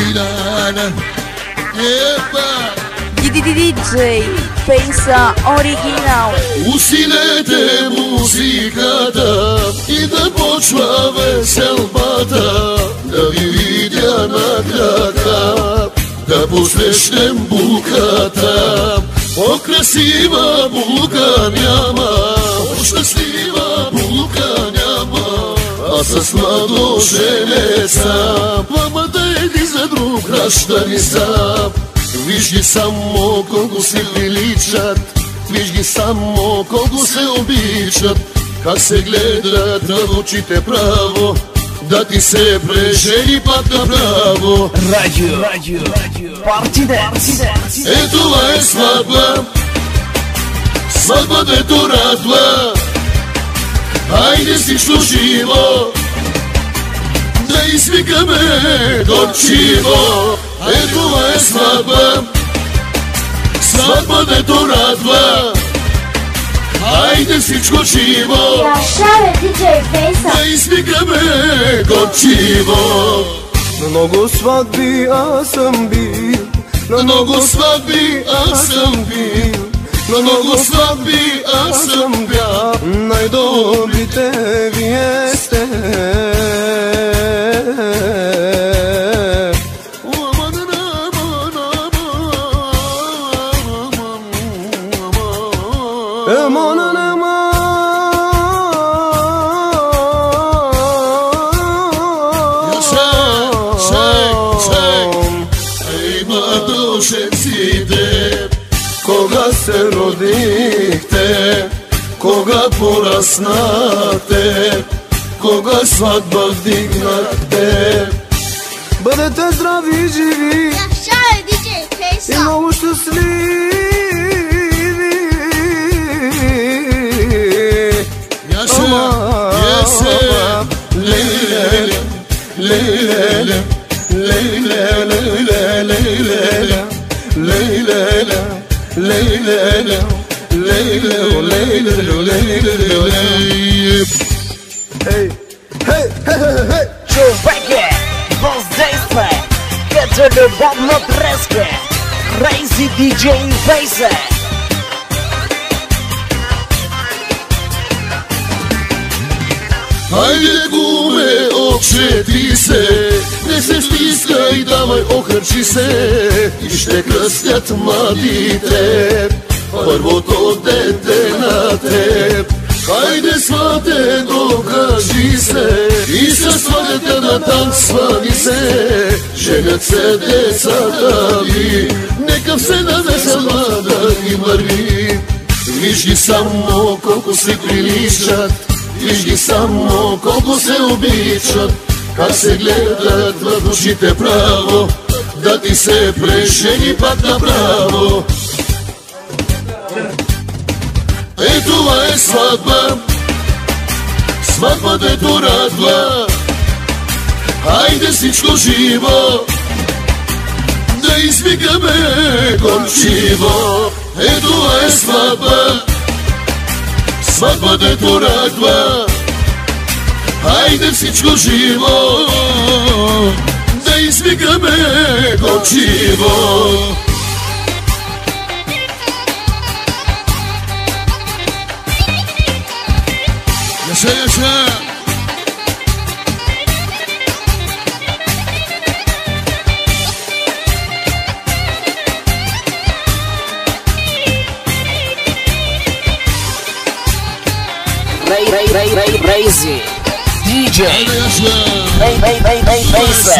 Milana. Epa! DJ Pejsa original. Усилете музиката и да почва веселбата, да ви видя на крака, да посрещнем булката. По-красива булка няма, по-щастлива булка няма, а с младоженеца двамата един за друг граждани са. Виж ги само колко се приличат, виж ги само колко се обичат, как се гледат в очите право, да ти се прежени пак направо. Радио, парти денс. Е, това е сватба, сватба дето радва. Хайде всичко живо, да извикаме горчиво. Е, това е сватба, сватба дето радва. Хайде всичко живо, да извикаме горчиво. На много сватби аз съм бил, на много сватби аз съм бил, на много сватби аз съм бил. Най-добрите вие сте. Кога се родихте, кога пораснахте, кога сватба вдигнахте. Бъдете здрави и живи и много щастливи. Човеке, въздействай, като любовна треска. Crazy DJ Pejsa. Хайде, гуме, окшети се, не се стискай, давай, охърчи се, и ще кръстят младите първото дете на теб. Хайде, свате, докажи се, и със сватята на танцвани се, женят се децата ви, нека все на весела да ги върви. Виж ги само колко се приличат, виж ги само колко се обичат, как се гледат в очите право, да ти се прешени пак направо. Е, това е сватба, сватба дето радва. Хайде всичко живо, да извикаме горчиво. Е, това е сватба, сватба дето радва. Хайде всичко живо, да извикаме горчиво. Яша, яша! Crazy DJ Pejsa.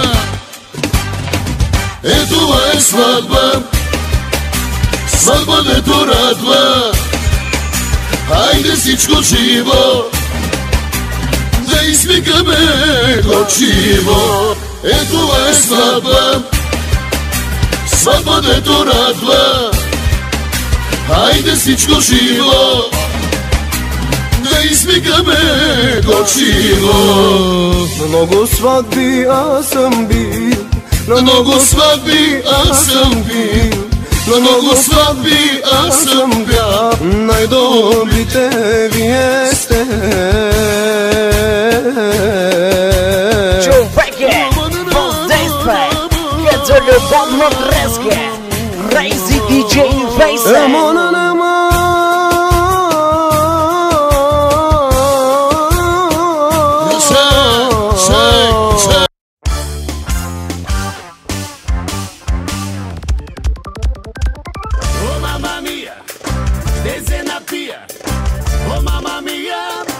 Е, това е сватба, сватба дето радва. Хайде всичко живо, да извикаме горчиво. Е, това е сватба, сватба дето радва. Хайде всичко живо, да извикаме горчиво. На много сватби аз съм бил, на много сватби аз съм бил, на много сватби аз съм бил. Най-добрите вие сте. Човеке, въздействай, Facer. Aman aman. Oh mamma mia, dezena pia. Oh mamma mia,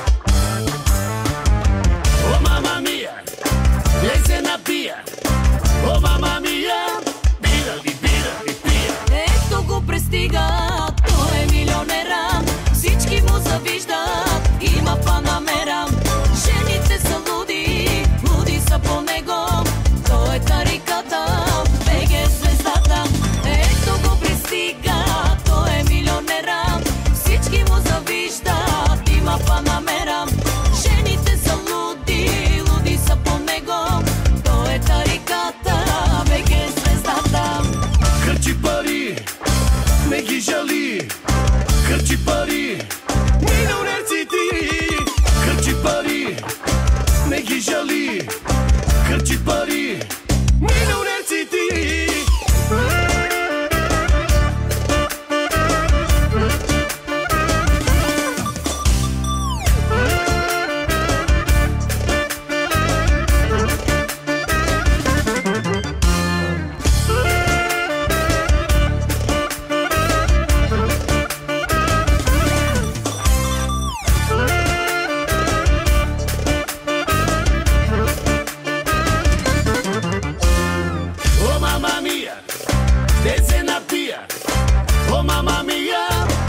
oh mamma mia, dezena pia. Oh mamma mia, pira di pia. Ето го пристига, той е милионера. Всички му завиждат, има панамера. Жените са луди, луди са по него. Той е тариката, БГ звездата. Ето го пристига, той е милионера. Всички му завиждат, има панамера. Жените са луди, луди са по него. Той е тариката, БГ звездата. Хърчи пари, не ги жали. Хърчи пари, милионерци ти. Хърчи пари, не ги жали. Хърчи пари, милионерци ти. Oh mamma mia, dezena pia. Oh mamma mia,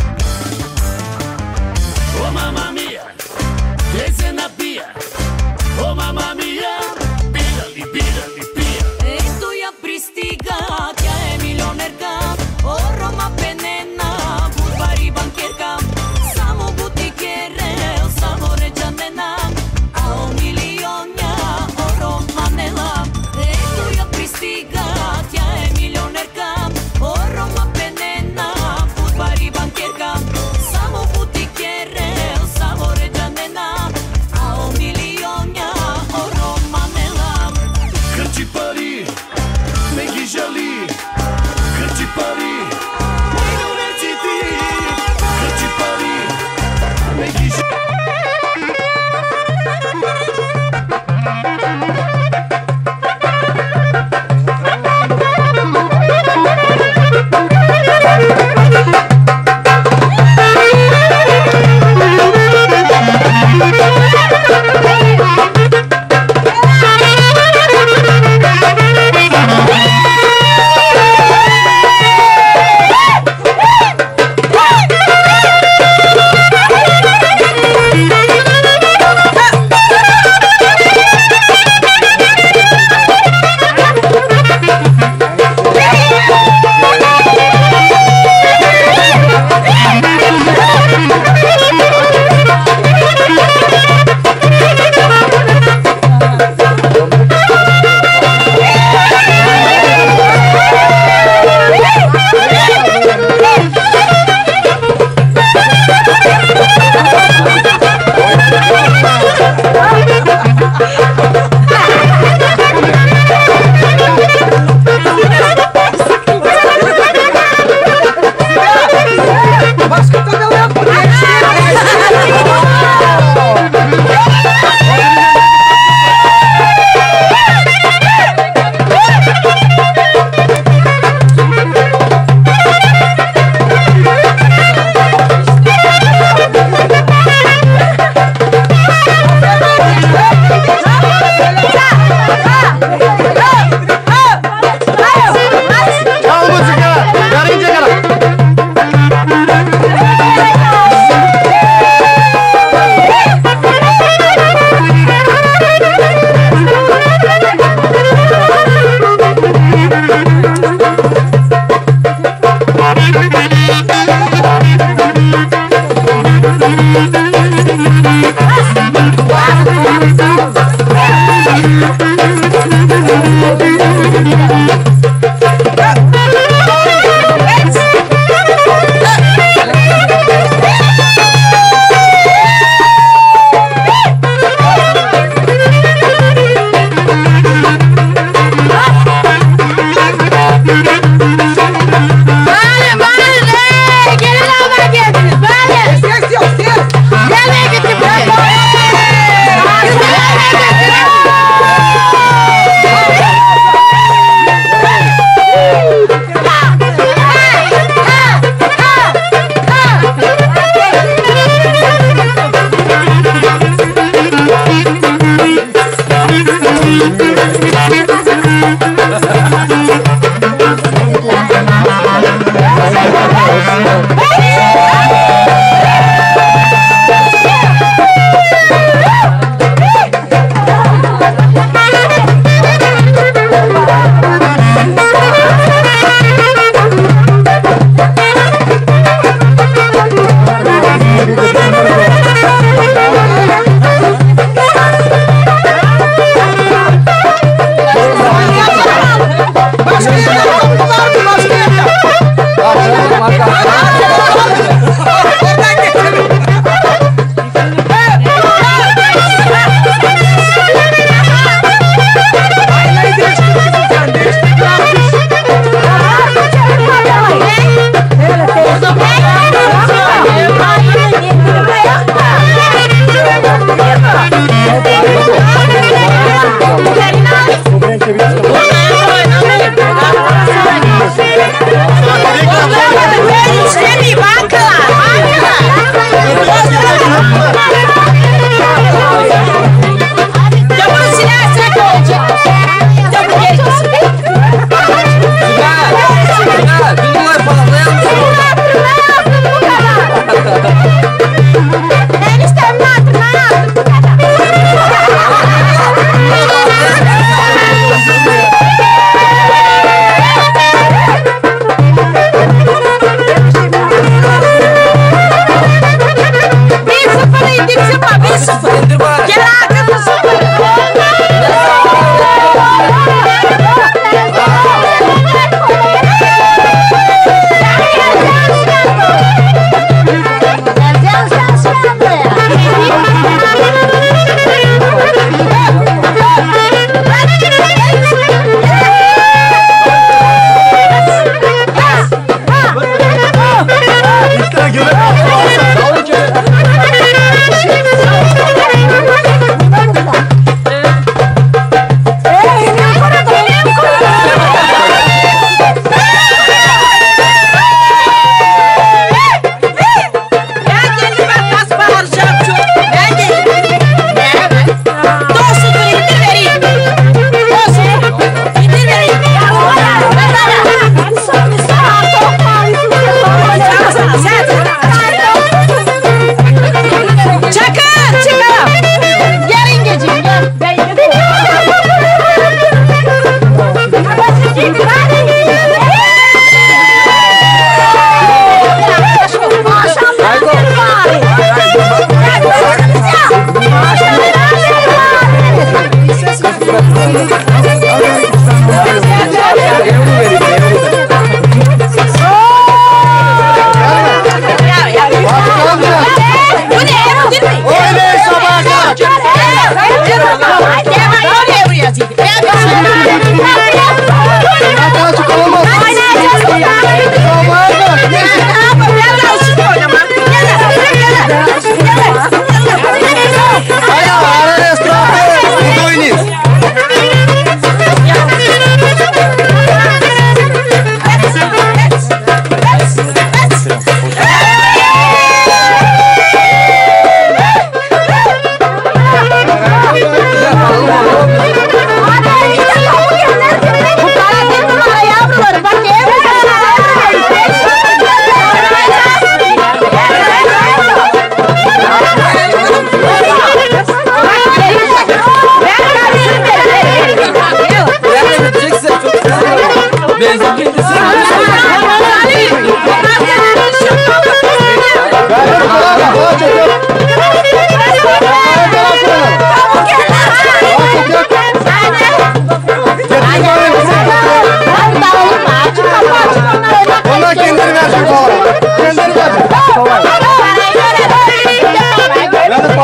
oh mamma mia, dezena pia. Oh mamma mia, pira di pia. Ето я пристига, тя е милионерка. Орома пенена, бутвари банкерка. Само бутикерел, само речанена. Ао милионя, орома нела. Ето я пристига, тя е милионерка. Орома пенена, бутвари банкерка. Само бутикерел, само речанена. Ао милионя, орома нела. Хърчи пари, не ги жали. Хърчи пари, милионерци ти. Хърчи пари, не ги жали.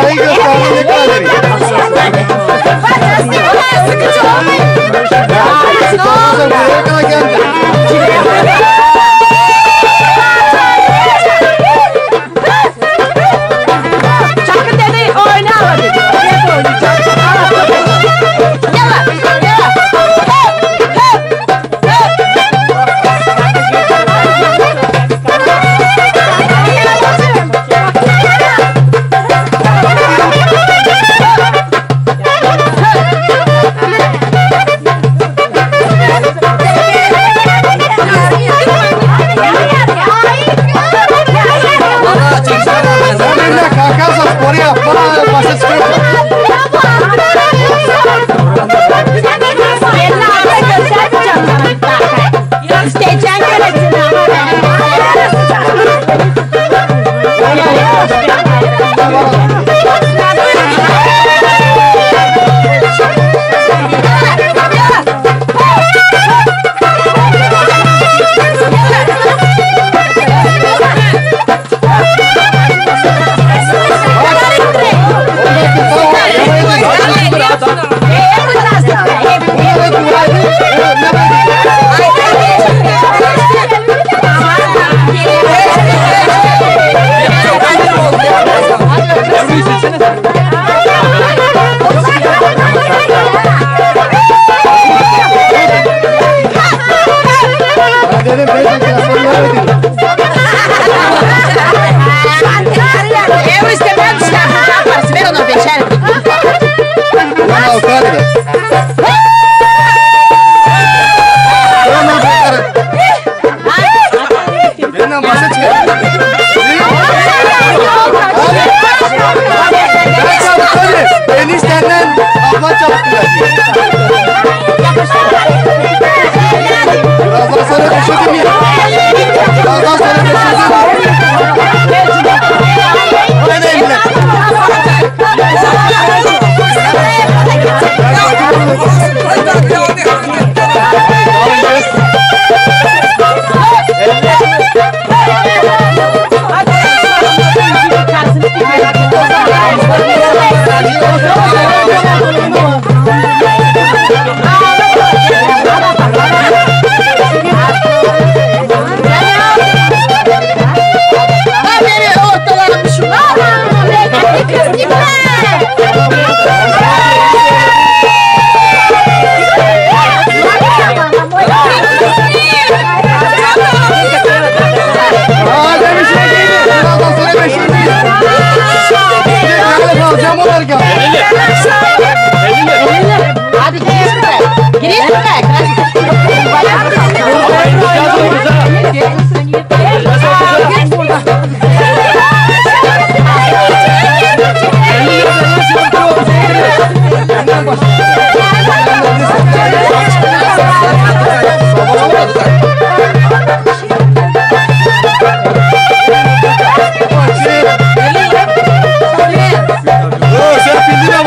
Parayı gösterdi ne kadar verir? Buraya kadar geldi. Çakın dedi oyna dedi. Sen bildin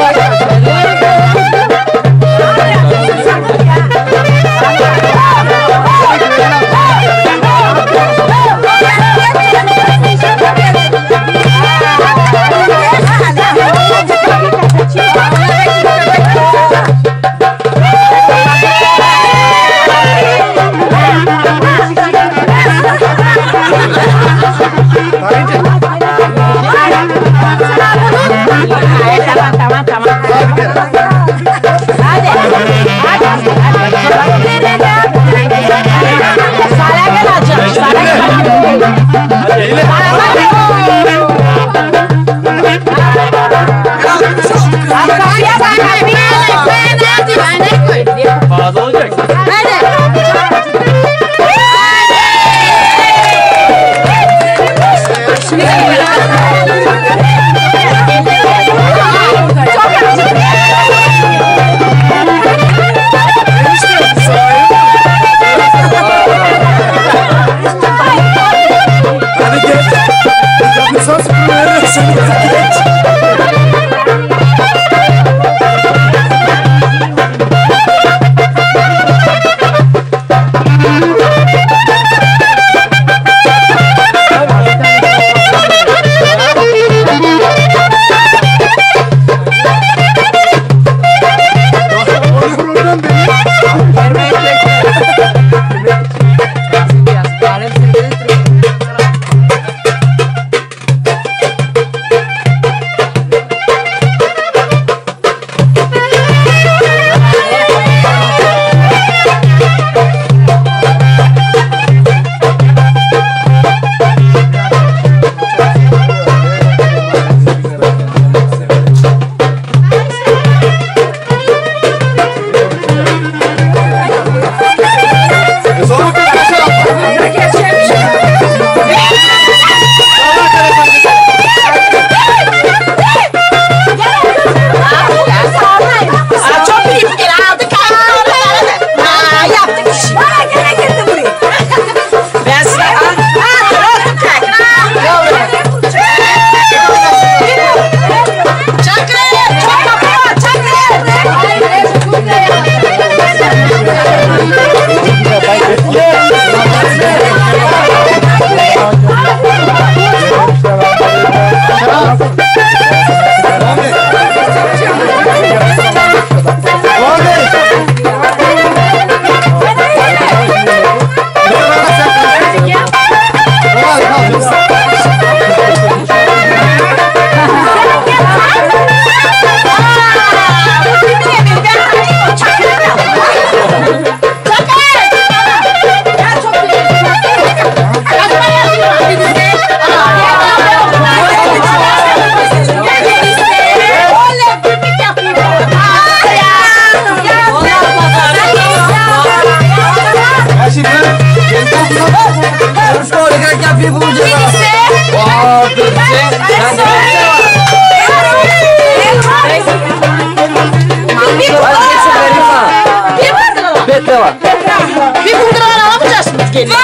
geliyor.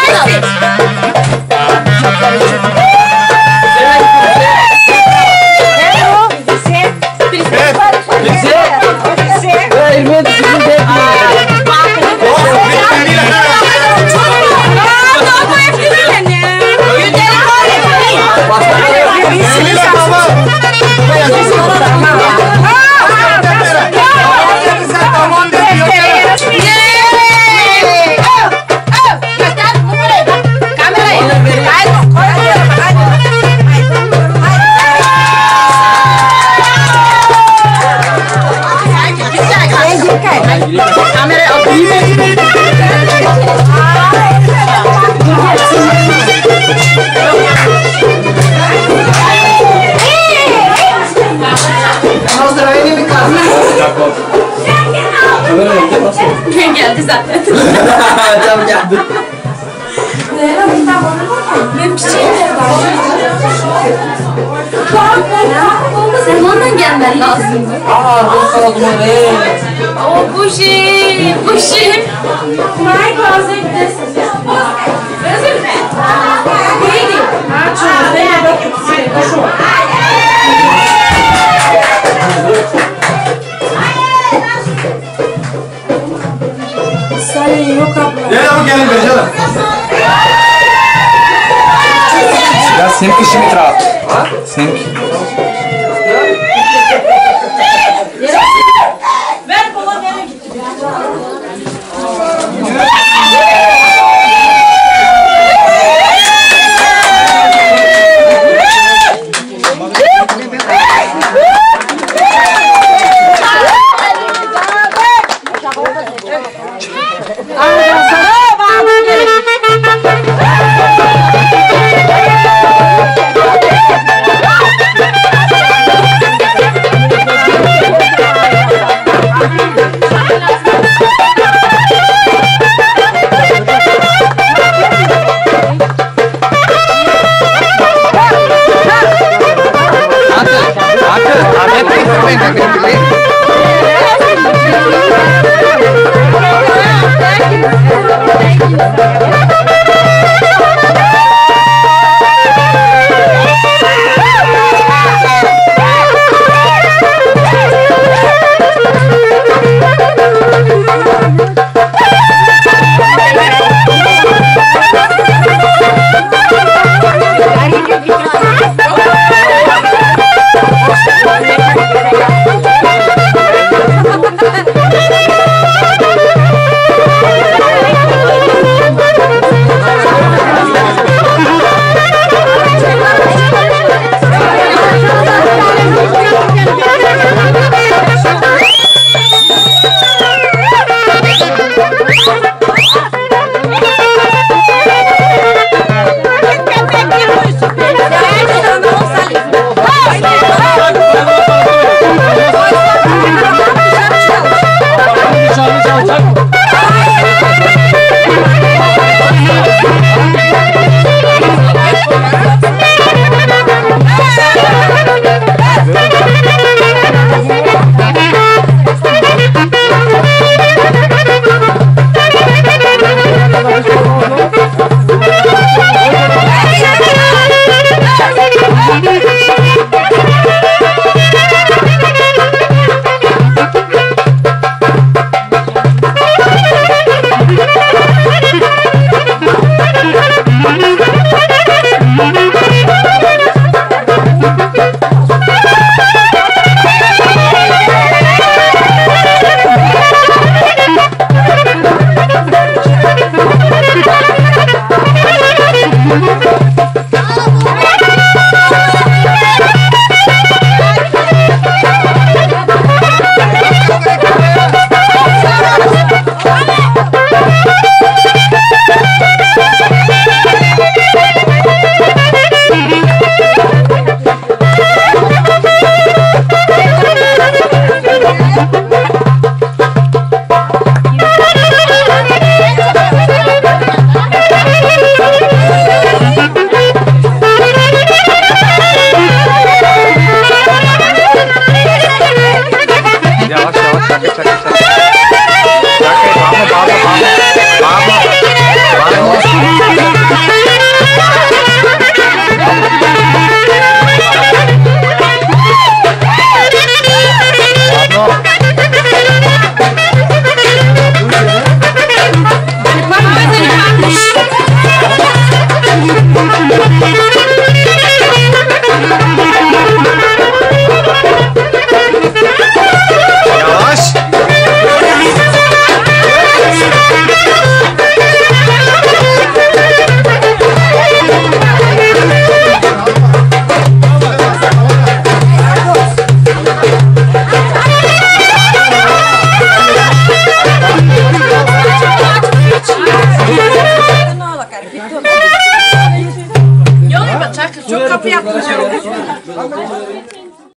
Geldi zaten. Tamam geldi. Benim çiçeğim zamanla gelmen lazım. O bu şey. My closet this is. Gel ama gelin be canım. Я 7 километров. 7. Ver kola nereye gitti?